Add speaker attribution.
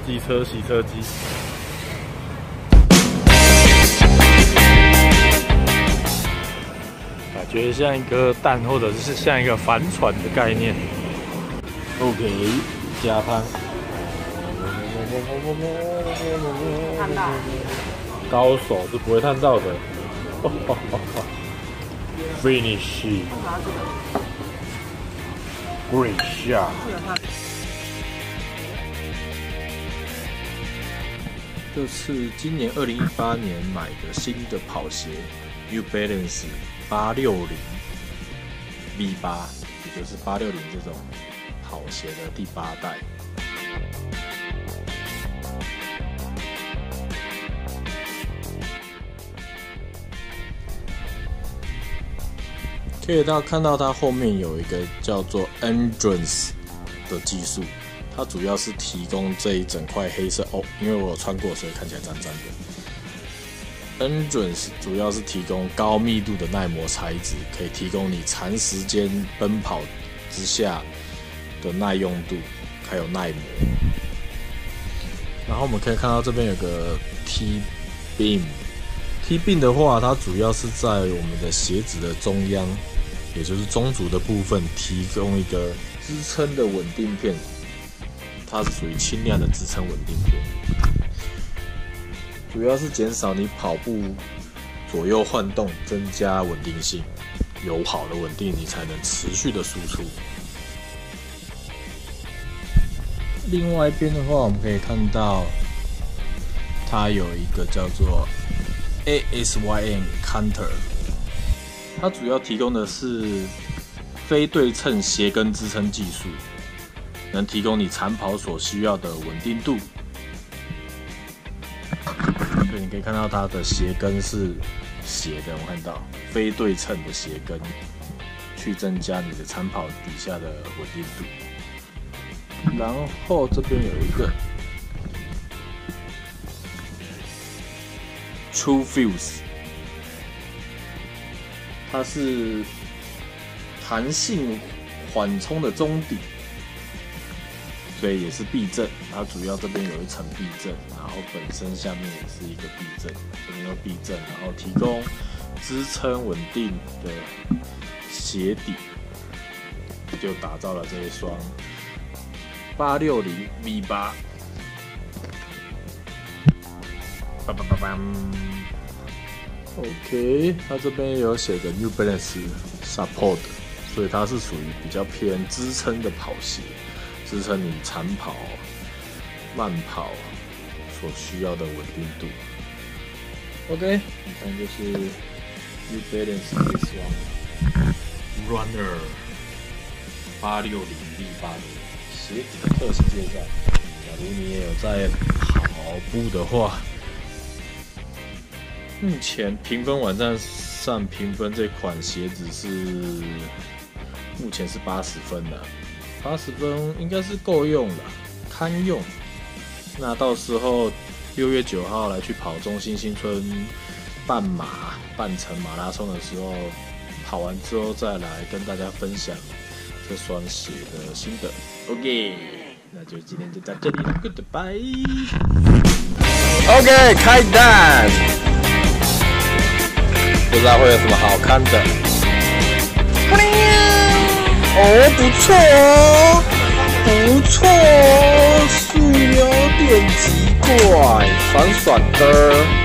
Speaker 1: 机车洗车机。感觉像一个蛋，或者是像一个帆船的概念。OK， 加汤。
Speaker 2: 看到。
Speaker 1: 高手是不会看到的。Finish。Great shot。这是今年2018年买的新的跑鞋 ，New Balance 860 V8， 也就是860这种跑鞋的第8代。可以看到它后面有一个叫做 Endurance 的技术。它主要是提供这一整块黑色因为我有穿过，所以看起来脏脏的。Endurance 主要是提供高密度的耐磨材质，可以提供你长时间奔跑之下的耐用度，还有耐磨。然后我们可以看到这边有个 T-beam。T beam 的话，它主要是在我们的鞋子的中央，也就是中足的部分，提供一个支撑的稳定片。它是属于轻量的支撑稳定片，主要是减少你跑步左右晃动，增加稳定性。有好的稳定，你才能持续的输出。另外一边的话，我们可以看到它有一个叫做 ASYM Counter， 它主要提供的是非对称鞋跟支撑技术。能提供你长跑所需要的稳定度。所以你可以看到它的鞋跟是斜的，我看到非对称的鞋跟，去增加你的长跑底下的稳定度。然后这边有一个 True Fuse， 它是弹性缓冲的中底。所以也是避震，它主要这边有一层避震，然后本身下面也是一个避震，这边有避震，然后提供支撑稳定的鞋底，就打造了这一双860 V8。OK， 它这边有写个 New Balance Support， 所以它是属于比较偏支撑的跑鞋。支撑你长跑、慢跑所需要的稳定度。OK， 你看就是 New Balance 这双 Runner 860 V8的鞋子的特性介绍。假如你也有在跑步的话，目前评分网站上评分这款鞋子是目前是80分的。80分应该是够用了，堪用。那到时候6月9号来去跑中心新村半程马拉松的时候，跑完之后再来跟大家分享这双鞋的心得。OK， 那就今天就到这里 ，Goodbye。OK， 开蛋，不知道会有什么好看的。不错哦，不错哦，塑料电极怪，爽爽的。